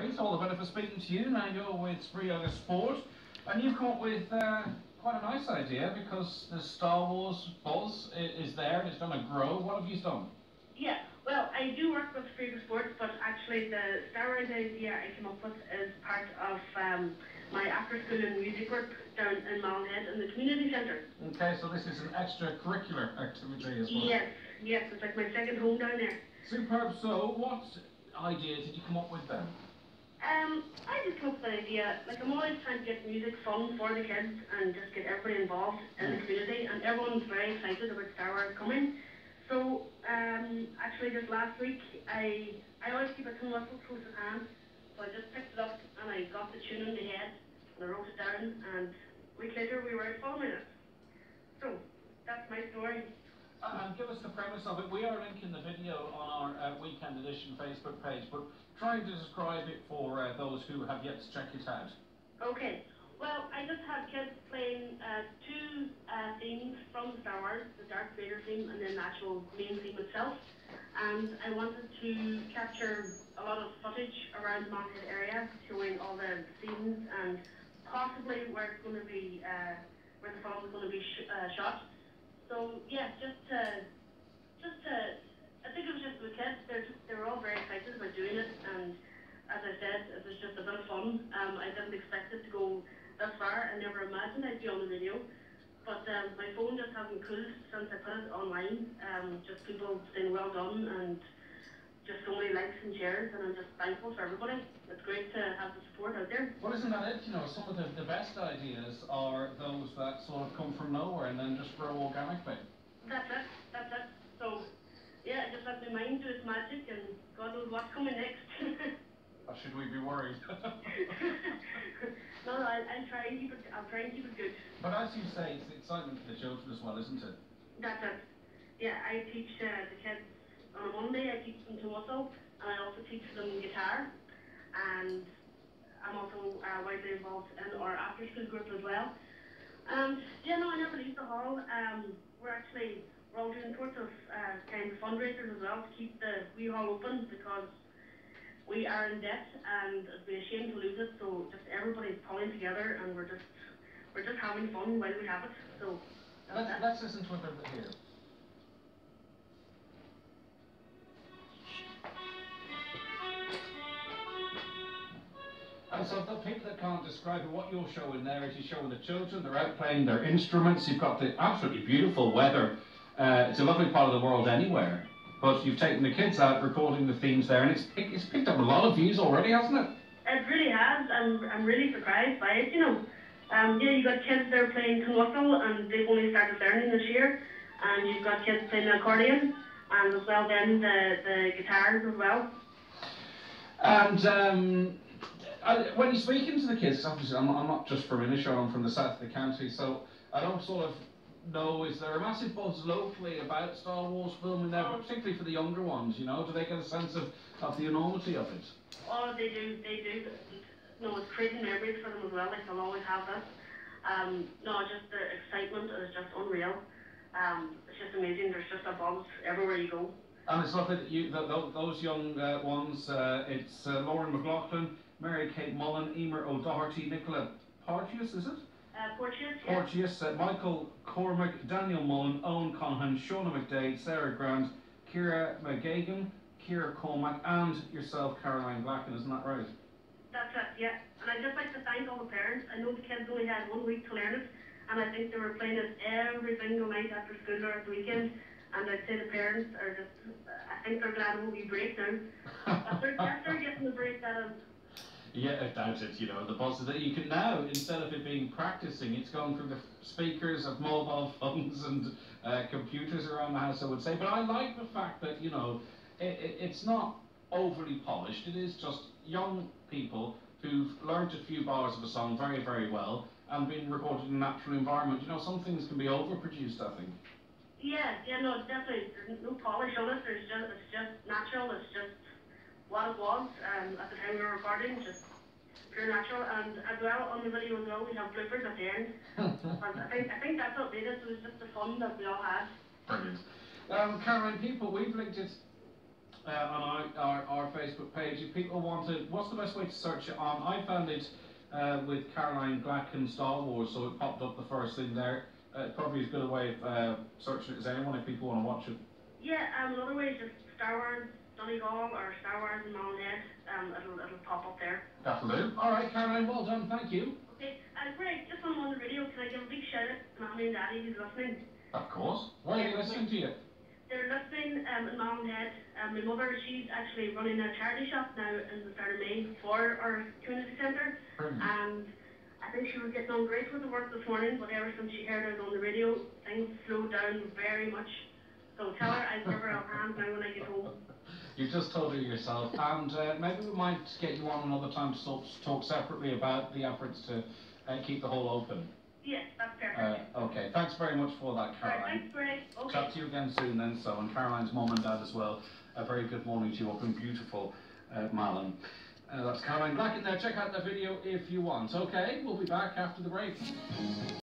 great. All the better for speaking to you. Now you're with Spree Yoga Sport, and you've come up with quite a nice idea because the Star Wars buzz is there and it's going to grow. What have you done? Yeah, well, I do work with Spree Yoga Sport, but actually the Star Wars idea I came up with is part of my after-school and music work down in Malin Head in the community centre. Okay, so this is an extracurricular activity as well. Yes, it's like my second home down there. Superb. So what idea did you come up with then? I just came up with an idea. Like, I'm always trying to get music fun for the kids and just get everybody involved in the community, and everyone's very excited about Star Wars coming. So actually this last week I always keep a tin whistle close at hand, so I just picked it up and I got the tune in the head and I wrote it down, and a week later we were out filming it. So that's my story. And give us the premise of it. We are linking the video on our Weekend Edition Facebook page, but try to describe it for those who have yet to check it out. Okay. Well, I just had kids playing two themes from Star Wars, the Darth Vader theme and then the actual main theme itself. And I wanted to capture a lot of footage around the Malin Head area, showing all the scenes and possibly where it's going to be, where the film is going to be shot. So yeah, just to, I think it was just the kids. They were all very excited about doing it, and as I said, it was just a bit of fun. I didn't expect it to go this far. I never imagined I'd be on the video, but my phone just hasn't cooled since I put it online. Just people saying well done and just so many likes and shares, and I'm just thankful for everybody. It's great to have the support out there. Well, isn't that it? You know, some of the best ideas are those that sort of come from nowhere and then just grow organically. That's it. So yeah, I just let my mind do its magic, and God knows what's coming next. Or should we be worried? No, I'll try and keep it good. But as you say, it's the excitement for the children as well, isn't it? That's it. Yeah, I teach the kids on a Monday. I teach them to whistle, and I also teach them guitar. And I'm also widely involved in our after-school group as well. Yeah, no, I never leave the hall. We're all doing sorts of kind of fundraisers as well to keep the wee hall open, because we are in debt and it'd be a shame to lose it. So just everybody's pulling together, and we're just having fun while we have it. So let's listen to a bit here. And so the people that can't describe it, what you're showing there is you're showing the children, they're out playing their instruments, you've got the absolutely beautiful weather. It's a lovely part of the world anywhere, but you've taken the kids out recording the themes there, and it's picked up a lot of views already, hasn't it? It really has. I'm really surprised by it, you know. Yeah, you've got kids there playing tin whistle, and they've only started learning this year, and you've got kids playing the accordion, and as well then the guitars as well. And when you're speaking to the kids, obviously I'm not just from Inishaw, I'm from the south of the county, so I don't sort of know, is there a massive buzz locally about Star Wars filming there, particularly for the younger ones, you know? Do they get a sense of the enormity of it? Oh, they do. No, it's creating memories for them as well, like they'll always have this. No, just the excitement is just unreal. It's just amazing. There's just a buzz everywhere you go. And it's lovely that those young ones, it's Lauren McLaughlin, Mary Kate Mullen, Emer O'Doherty, Nicola Porteous, is it? Porteous, yeah. Porteous, Michael Cormac, Daniel Mullen, Owen Conahan, Shauna McDade, Sarah Grant, Ciara McGagan, Ciara Cormac, and yourself, Caroline Glackin, isn't that right? That's it, yeah. And I'd just like to thank all the parents. I know the kids only had 1 week to learn it, and I think they were playing it every single night after school or at the weekend. And I'd say the parents are just, I think they're glad it will be break now. After getting the break, that is. Yeah, I doubt it, you know, the buzz that you can now, instead of it being practicing, it's going through the speakers of mobile phones and computers around the house, I would say. But I like the fact that, you know, it's not overly polished. It is just young people who've learnt a few bars of a song very, very well and been recorded in a natural environment. You know, some things can be overproduced, I think. Yeah, no, definitely. There's no polish on it. It's just natural. It's just what it was at the time we were recording, just pure natural. And as well, on the video as well, we have bloopers at the end. I think that's what made it. It was just the fun that we all had. Brilliant. Caroline, we've linked it on our Facebook page. If people wanted, what's the best way to search it on? I found it with Caroline Glackin Star Wars, so it popped up the first thing there. Probably as good a way of searching it as anyone if people want to watch it. Yeah, another way is just Star Wars Donegal or Star Wars in Malin Head. It'll pop up there. That'll do. All right, Caroline, well done. Thank you. Okay, Greg, just on the radio, can I give a big shout out to Mommy and Daddy who's listening? Of course. Where are they listening to you? They're listening in Malin Head. My mother, she's actually running a charity shop now in the start of May for our community centre. And I think she was getting on great with the work this morning, but ever since she heard it on the radio, things slowed down very much. So tell her I'll give her a hand now when I get home. You've just told her yourself, and maybe we might get you on another time to talk separately about the efforts to keep the hole open. Yes, that's perfect. Okay, thanks very much for that, Caroline. Right, thanks, Greg. Okay. Chat to you again soon then, so, and Caroline's mum and dad as well. A very good morning to you up in beautiful Malin. That's Caroline Glackin there. Check out the video if you want. Okay, we'll be back after the break.